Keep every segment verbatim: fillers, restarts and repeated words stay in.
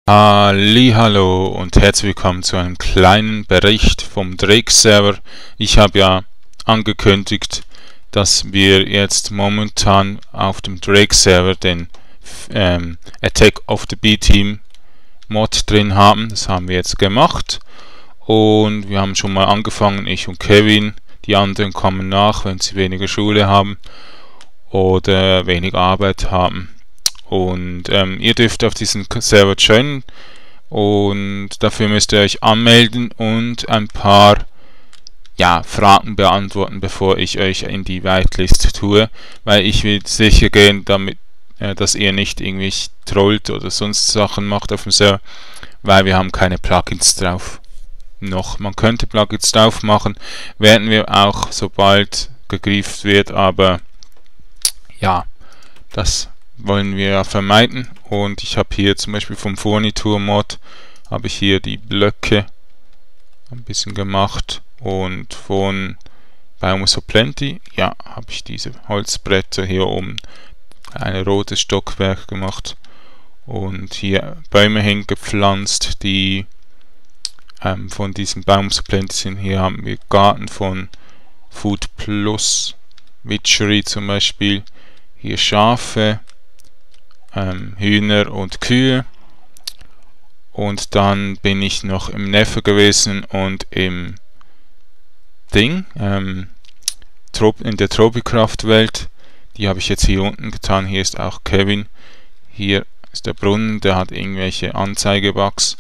Hallihallo und herzlich willkommen zu einem kleinen Bericht vom Drake-Server. Ich habe ja angekündigt, dass wir jetzt momentan auf dem Drake-Server den ähm, Attack of the B-Team Mod drin haben. Das haben wir jetzt gemacht und wir haben schon mal angefangen, ich und Kevin. Die anderen kommen nach, wenn sie weniger Schule haben oder weniger Arbeit haben. Und ähm, ihr dürft auf diesen Server joinen und dafür müsst ihr euch anmelden und ein paar ja, Fragen beantworten, bevor ich euch in die Whitelist tue, weil ich will sicher gehen, damit, äh, dass ihr nicht irgendwie trollt oder sonst Sachen macht auf dem Server, weil wir haben keine Plugins drauf. Noch, man könnte Plugins drauf machen, werden wir auch, sobald gegrieft wird, aber ja, das wollen wir ja vermeiden. Und ich habe hier zum Beispiel vom Furniture Mod habe ich hier die Blöcke ein bisschen gemacht und von Baumes for Plenty, ja, habe ich diese Holzbretter hier oben ein rotes Stockwerk gemacht und hier Bäume hingepflanzt, die ähm, von diesem Baumes for Plenty sind. Hier haben wir Garten von Food Plus, Witchery zum Beispiel, hier Schafe, Ähm, Hühner und Kühe, und dann bin ich noch im Nether gewesen und im Ding ähm, in der Tropicraft Welt. Die habe ich jetzt hier unten getan. Hier ist auch Kevin, hier ist der Brunnen, der hat irgendwelche Anzeigebugs.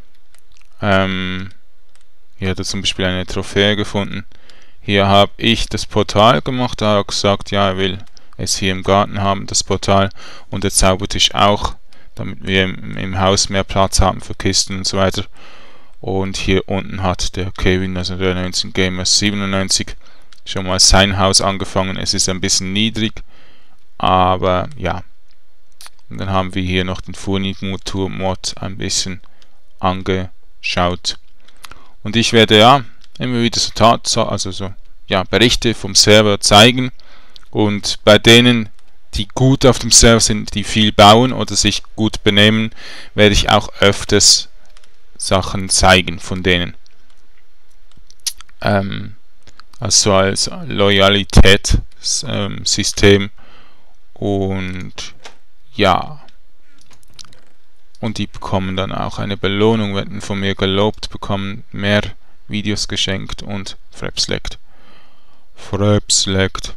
Ähm, hier hat er zum Beispiel eine Trophäe gefunden. Hier habe ich das Portal gemacht, da hat er gesagt, ja, er will es hier im Garten haben, das Portal, und der Zaubertisch auch, damit wir im, im Haus mehr Platz haben für Kisten und so weiter. Und hier unten hat der Kevin, also der neunzehn Gamers siebenundneunzig, schon mal sein Haus angefangen. Es ist ein bisschen niedrig, aber ja. Und dann haben wir hier noch den Furniture Mod ein bisschen angeschaut. Und ich werde ja immer wieder so Tatsachen, also so ja, Berichte vom Server zeigen. Und bei denen, die gut auf dem Server sind, die viel bauen oder sich gut benehmen, werde ich auch öfters Sachen zeigen von denen. Ähm, also als Loyalitätssystem. Ähm, und ja. Und die bekommen dann auch eine Belohnung, werden von mir gelobt, bekommen mehr Videos geschenkt und Frapselect. Frapselect.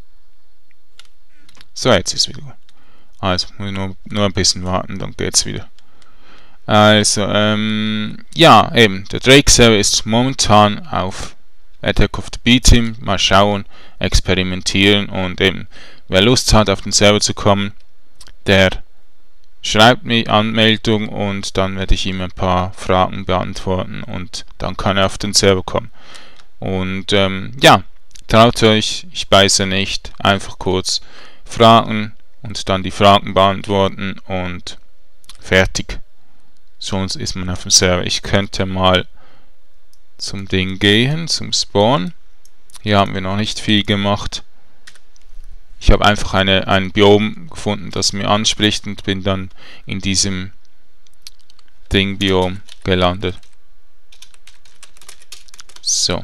So, jetzt ist es wieder gut. Also, muss ich nur, nur ein bisschen warten, dann geht's wieder. Also, ähm, ja, eben, der Drake-Server ist momentan auf Attack of the B-Team. Mal schauen, experimentieren, und eben, wer Lust hat, auf den Server zu kommen, der schreibt mir Anmeldung und dann werde ich ihm ein paar Fragen beantworten und dann kann er auf den Server kommen. Und, ähm, ja, traut euch, ich beiße nicht, einfach kurz Fragen und dann die Fragen beantworten und fertig. Sonst ist man auf dem Server. Ich könnte mal zum Ding gehen, zum Spawn. Hier haben wir noch nicht viel gemacht. Ich habe einfach eine, ein Biom gefunden, das mir anspricht, und bin dann in diesem Ding-Biom gelandet. So.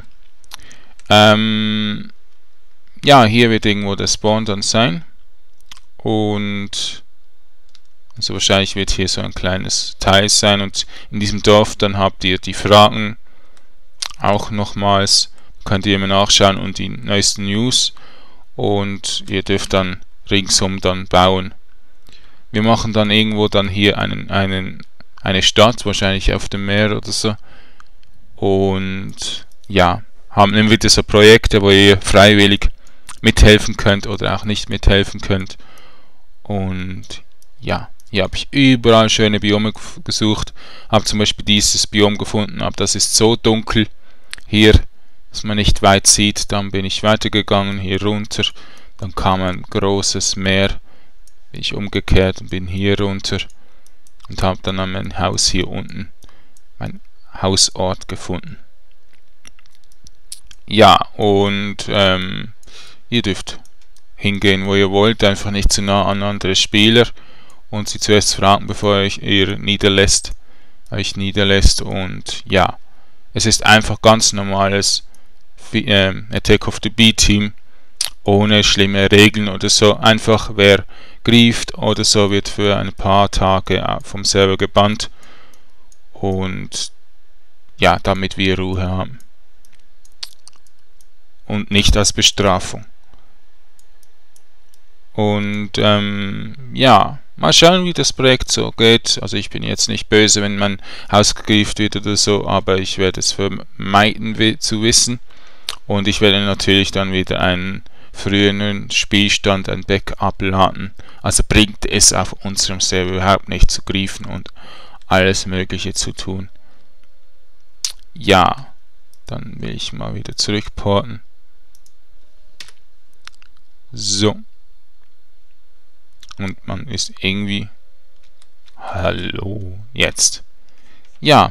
Ähm, ja, hier wird irgendwo der Spawn dann sein. Und also wahrscheinlich wird hier so ein kleines Teil sein, und in diesem Dorf dann habt ihr die Fragen auch nochmals, könnt ihr immer nachschauen, und die neuesten News, und ihr dürft dann ringsum dann bauen. Wir machen dann irgendwo dann hier einen, einen, eine Stadt, wahrscheinlich auf dem Meer oder so, und ja, haben immer wieder so Projekte, wo ihr freiwillig mithelfen könnt oder auch nicht mithelfen könnt. Und ja, hier habe ich überall schöne Biome gesucht, habe zum Beispiel dieses Biom gefunden, aber das ist so dunkel hier, dass man nicht weit sieht. Dann bin ich weitergegangen hier runter, dann kam ein großes Meer, bin ich umgekehrt und bin hier runter und habe dann an mein Haus hier unten, mein Hausort gefunden. Ja, und ähm, ihr dürft hingehen, wo ihr wollt, einfach nicht zu nah an andere Spieler, und sie zuerst fragen, bevor ihr ihr niederlässt, euch niederlässt. Und ja, es ist einfach ganz normales äh, Attack of the B-Team, ohne schlimme Regeln oder so. Einfach wer grieft oder so wird für ein paar Tage vom Server gebannt, und ja, damit wir Ruhe haben und nicht als Bestrafung. Und ähm, ja, mal schauen, wie das Projekt so geht. Also ich bin jetzt nicht böse, wenn man ausgegriffen wird oder so, aber ich werde es vermeiden zu wissen. Und ich werde natürlich dann wieder einen früheren Spielstand, ein Backup laden. Also bringt es auf unserem Server überhaupt nicht zu griefen und alles Mögliche zu tun. Ja, dann will ich mal wieder zurückporten. So. Und man ist irgendwie... Hallo, jetzt. Ja.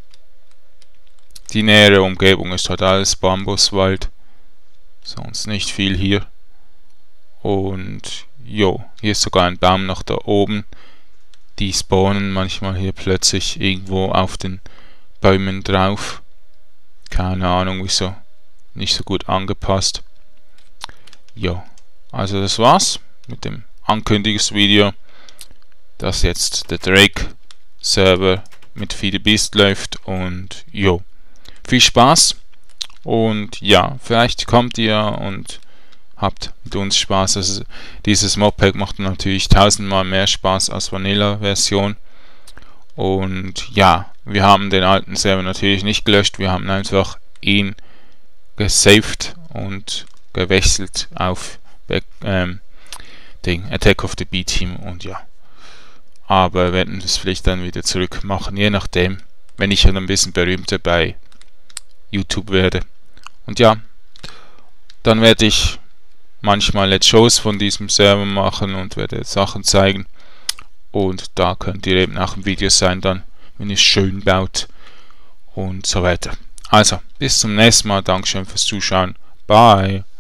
Die nähere Umgebung ist halt alles Bambuswald. Sonst nicht viel hier. Und jo, hier ist sogar ein Baum noch da oben. Die spawnen manchmal hier plötzlich irgendwo auf den Bäumen drauf. Keine Ahnung wieso. Nicht so gut angepasst. Jo, also das war's mit dem Ankündigungsvideo, dass jetzt der Drake Server mit Feed the Beast läuft. Und jo, viel Spaß. Und ja, vielleicht kommt ihr und habt mit uns Spaß. Also dieses Modpack macht natürlich tausendmal mehr Spaß als Vanilla-Version. Und ja, wir haben den alten Server natürlich nicht gelöscht. Wir haben einfach ihn gesaved und gewechselt auf Back, ähm, den Attack of the B-Team. Und ja, aber wir werden das vielleicht dann wieder zurück machen, je nachdem, wenn ich dann ein bisschen berühmter bei YouTube werde. Und ja, dann werde ich manchmal Let's Shows von diesem Server machen und werde Sachen zeigen. Und da könnt ihr eben auch im Video sein dann, wenn ihr es schön baut und so weiter. Also, bis zum nächsten Mal. Dankeschön fürs Zuschauen. Bye.